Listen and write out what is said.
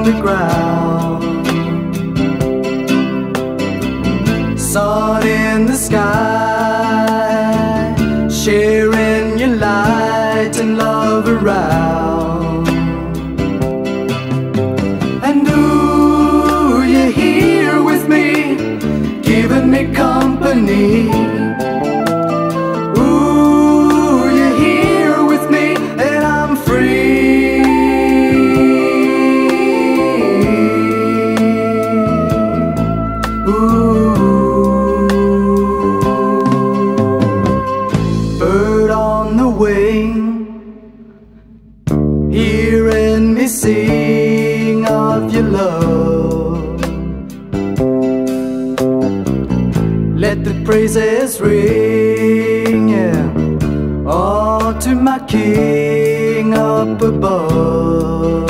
the ground. Sun in the sky, sharing your light and love around. And ooh, you're here with me, giving me company. Ooh, you're here with me, and I'm free. Bird on the wing, hearing me sing of your love. Let the praises ring, yeah, all to my King up above.